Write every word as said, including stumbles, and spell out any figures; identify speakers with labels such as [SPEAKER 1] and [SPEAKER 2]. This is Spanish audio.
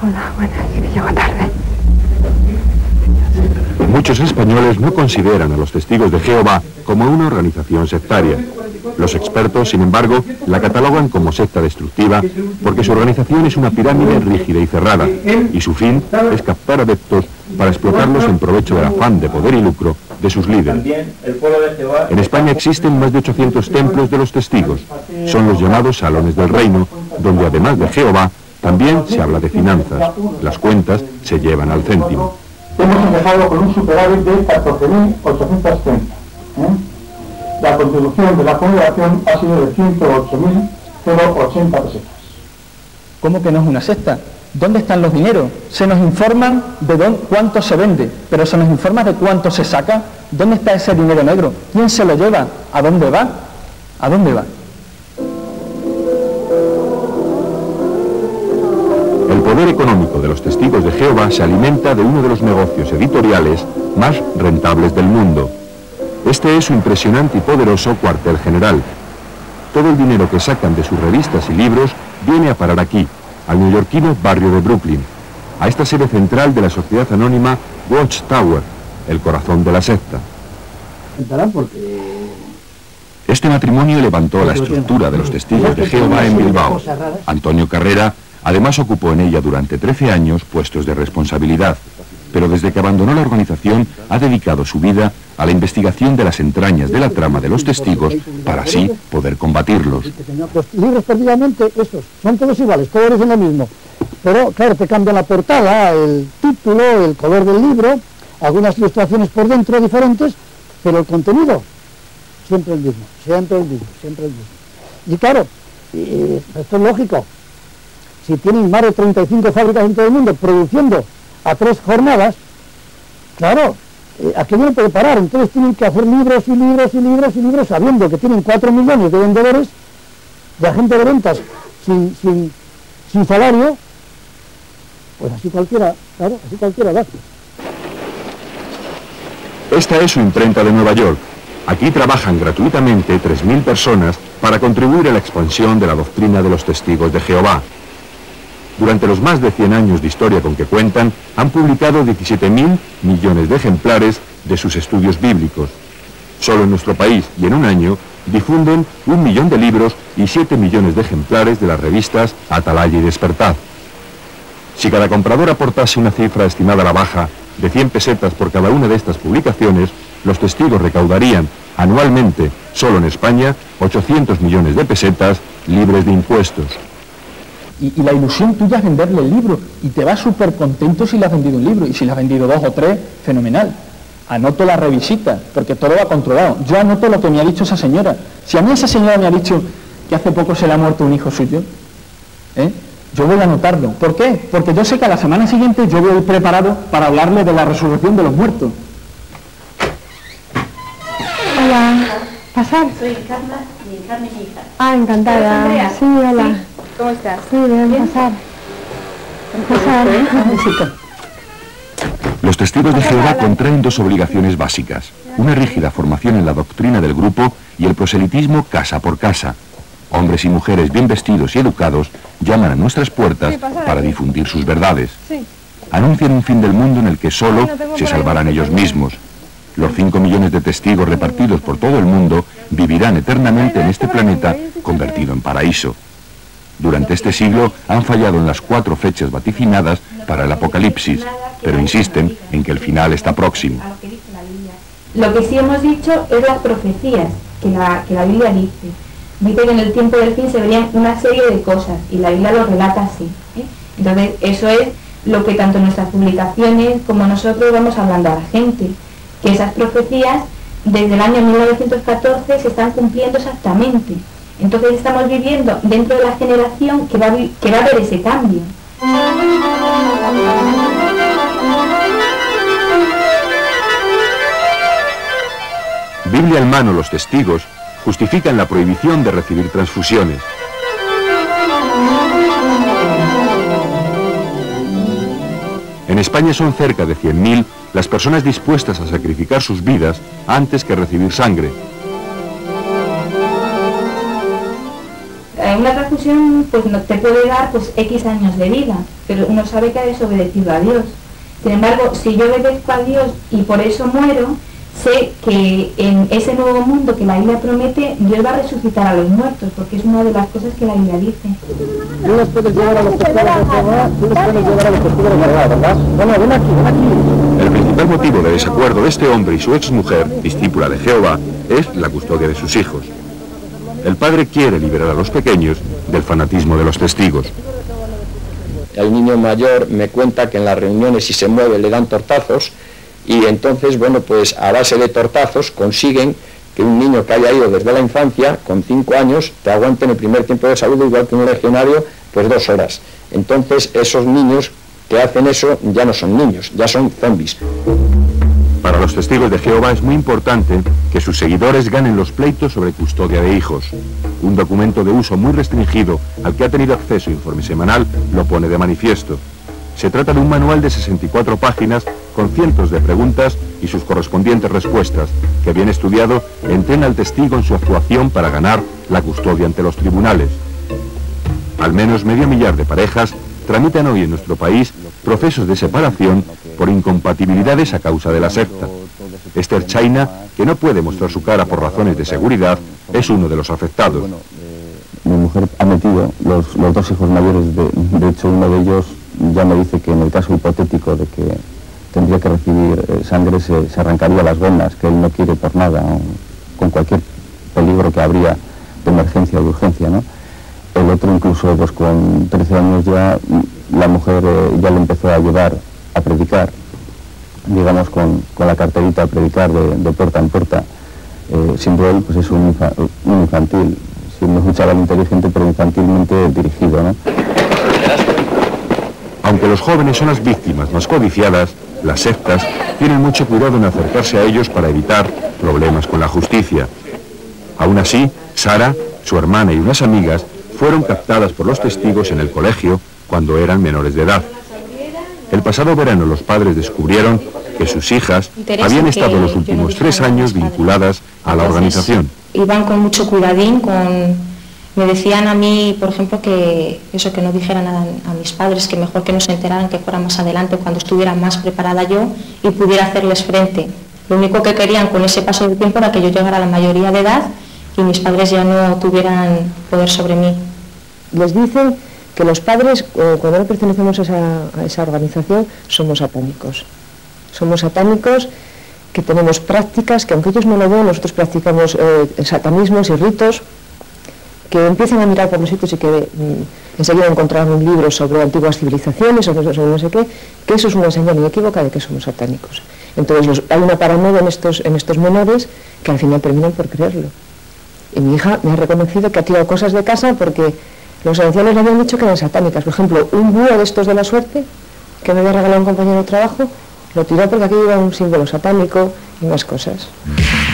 [SPEAKER 1] Hola, buenas, que llego tarde.
[SPEAKER 2] Muchos españoles no consideran a los Testigos de Jehová como una organización sectaria. Los expertos, sin embargo, la catalogan como secta destructiva porque su organización es una pirámide rígida y cerrada, y su fin es captar adeptos para explotarlos en provecho del afán de poder y lucro de sus líderes. En España existen más de ochocientos templos de los testigos. Son los llamados salones del reino, donde además de Jehová, también se habla de finanzas. Las cuentas se llevan al céntimo.
[SPEAKER 3] Hemos empezado con un superávit de catorce mil ochocientos treinta. ¿eh? La contribución de la congregación ha sido de ciento ocho mil ochenta pesetas.
[SPEAKER 4] ¿Cómo que no es una secta? ¿Dónde están los dineros? Se nos informan de dónde, cuánto se vende, pero se nos informa de cuánto se saca. ¿Dónde está ese dinero negro? ¿Quién se lo lleva? ¿A dónde va? ¿A dónde va?
[SPEAKER 2] El poder económico de los Testigos de Jehová se alimenta de uno de los negocios editoriales más rentables del mundo. Este es su impresionante y poderoso cuartel general. Todo el dinero que sacan de sus revistas y libros viene a parar aquí, al neoyorquino barrio de Brooklyn, a esta sede central de la sociedad anónima Watchtower, el corazón de la secta. Este matrimonio levantó la estructura de los Testigos de Jehová en Bilbao. Antonio Carrera además ocupó en ella durante trece años puestos de responsabilidad, pero desde que abandonó la organización ha dedicado su vida a la investigación de las entrañas de la trama de los testigos para así poder combatirlos.
[SPEAKER 3] Los libros prácticamente esos, son todos iguales, todos dicen lo mismo, pero claro, te cambian la portada, el título, el color del libro, algunas ilustraciones por dentro diferentes, pero el contenido siempre el mismo, siempre el mismo, siempre el mismo. Y claro, y esto es lógico, si tienen más de treinta y cinco fábricas en todo el mundo produciendo a tres jornadas, claro, eh, aquí no puede parar, entonces tienen que hacer libros y libros y libros y libros, sabiendo que tienen cuatro millones de vendedores, de agentes de ventas sin, sin, sin salario, pues así cualquiera, claro, así cualquiera da.
[SPEAKER 2] Esta es su imprenta de Nueva York. Aquí trabajan gratuitamente tres mil personas para contribuir a la expansión de la doctrina de los Testigos de Jehová. Durante los más de cien años de historia con que cuentan, han publicado diecisiete mil millones de ejemplares de sus estudios bíblicos. Solo en nuestro país y en un año difunden un millón de libros y siete millones de ejemplares de las revistas Atalaya y Despertad. Si cada comprador aportase una cifra estimada a la baja de cien pesetas por cada una de estas publicaciones, los testigos recaudarían anualmente, solo en España, ochocientos millones de pesetas libres de impuestos.
[SPEAKER 4] Y, y la ilusión tuya es venderle el libro, y te vas súper contento si le has vendido un libro, y si le has vendido dos o tres, fenomenal. Anoto la revisita, porque todo va controlado. Yo anoto lo que me ha dicho esa señora. Si a mí esa señora me ha dicho que hace poco se le ha muerto un hijo suyo, ¿eh? Yo voy a anotarlo. ¿Por qué? Porque yo sé que a la semana siguiente yo voy a ir preparado para hablarle de la resurrección de los muertos.
[SPEAKER 1] Hola, ¿pasar?
[SPEAKER 5] Soy Carla y Carmen, mi hija.
[SPEAKER 1] Ah, encantada.
[SPEAKER 5] Andrea?
[SPEAKER 1] Sí, hola.
[SPEAKER 5] Sí. ¿Cómo estás?
[SPEAKER 1] Sí, bien, pasar. Pasar.
[SPEAKER 2] Los Testigos de Jehová contraen dos obligaciones básicas: una rígida formación en la doctrina del grupo y el proselitismo casa por casa. Hombres y mujeres bien vestidos y educados llaman a nuestras puertas para difundir sus verdades. Anuncian un fin del mundo en el que solo se salvarán ellos mismos. Los cinco millones de testigos repartidos por todo el mundo vivirán eternamente en este planeta convertido en paraíso. Durante este siglo han fallado en las cuatro fechas vaticinadas para el Apocalipsis, pero insisten en que el final está próximo.
[SPEAKER 5] Lo que sí hemos dicho es las profecías que la, que la Biblia dice. Dice que en el tiempo del fin se verían una serie de cosas, y la Biblia lo relata así, ¿eh? Entonces eso es lo que tanto en nuestras publicaciones como nosotros vamos hablando a la gente, que esas profecías desde el año mil novecientos catorce se están cumpliendo exactamente. Entonces estamos viviendo dentro de la generación que va a, que va a ver ese cambio.
[SPEAKER 2] Biblia en mano, los testigos justifican la prohibición de recibir transfusiones. En España son cerca de cien mil las personas dispuestas a sacrificar sus vidas antes que recibir sangre.
[SPEAKER 5] una transfusión pues no te puede dar pues X años de vida, pero uno sabe que ha desobedecido a Dios. Sin embargo, si yo obedezco a Dios y por eso muero, sé que en ese nuevo mundo que la Biblia promete, Dios va a resucitar a los muertos, porque es una de las cosas que la Biblia dice.
[SPEAKER 3] Tú les puedes llevar a los testigos de Jehová, tú les puedes llevar a los testigos de Jehová, ¿verdad? Bueno, ven aquí, ven aquí.
[SPEAKER 2] El principal motivo de desacuerdo de este hombre y su exmujer, discípula de Jehová, es la custodia de sus hijos. El padre quiere liberar a los pequeños del fanatismo de los testigos.
[SPEAKER 6] El niño mayor me cuenta que en las reuniones si se mueve le dan tortazos y entonces, bueno, pues a base de tortazos consiguen que un niño que haya ido desde la infancia, con cinco años, te aguante en el primer tiempo de salud igual que un legionario, pues dos horas. Entonces esos niños que hacen eso ya no son niños, ya son zombies.
[SPEAKER 2] Para los testigos de Jehová es muy importante que sus seguidores ganen los pleitos sobre custodia de hijos. Un documento de uso muy restringido al que ha tenido acceso Informe Semanal lo pone de manifiesto. Se trata de un manual de sesenta y cuatro páginas con cientos de preguntas y sus correspondientes respuestas, que bien estudiado entrena al testigo en su actuación para ganar la custodia ante los tribunales. Al menos medio millar de parejas tramitan hoy en nuestro país procesos de separación por incompatibilidades a causa de la secta. Esther China, que no puede mostrar su cara por razones de seguridad, es uno de los afectados.
[SPEAKER 7] Mi mujer ha metido los, los dos hijos mayores, de, de hecho uno de ellos ya me dice que en el caso hipotético de que tendría que recibir eh, sangre se, se arrancaría las venas, que él no quiere por nada, o, con cualquier peligro que habría de emergencia o de urgencia, ¿no? El otro incluso pues con trece años ya la mujer eh, ya le empezó a llevar a predicar, digamos con, con la carterita a predicar de, de puerta en puerta, eh, siendo él pues es un, infa, un infantil, siendo un chaval inteligente pero infantilmente dirigido, ¿no?
[SPEAKER 2] Aunque los jóvenes son las víctimas más codiciadas, las sectas tienen mucho cuidado en acercarse a ellos para evitar problemas con la justicia. Aún así, Sara, su hermana y unas amigas fueron captadas por los testigos en el colegio cuando eran menores de edad. El pasado verano los padres descubrieron que sus hijas habían estado los últimos tres años vinculadas a la organización.
[SPEAKER 8] Iban con mucho cuidadín, con... me decían a mí, por ejemplo, que eso, que no dijera nada a mis padres, que mejor que no se enteraran, que fuera más adelante, cuando estuviera más preparada yo y pudiera hacerles frente. Lo único que querían con ese paso del tiempo era que yo llegara a la mayoría de edad y mis padres ya no tuvieran poder sobre mí.
[SPEAKER 9] Les dicen que los padres, eh, cuando no pertenecemos a esa, a esa organización, somos satánicos. Somos satánicos, que tenemos prácticas, que aunque ellos no lo ven, nosotros practicamos eh, satanismos y ritos, que empiezan a mirar por los sitios y que mm, enseguida encontraron un libro sobre antiguas civilizaciones o sobre no sé qué, que eso es una señal inequívoca de que somos satánicos. Entonces los, hay una paranoia en estos, en estos menores que al final terminan por creerlo. Y mi hija me ha reconocido que ha tirado cosas de casa porque los ancianos le habían dicho que eran satánicas. Por ejemplo, un búho de estos de la suerte, que me había regalado un compañero de trabajo, lo tiró porque aquí iba un símbolo satánico y más cosas.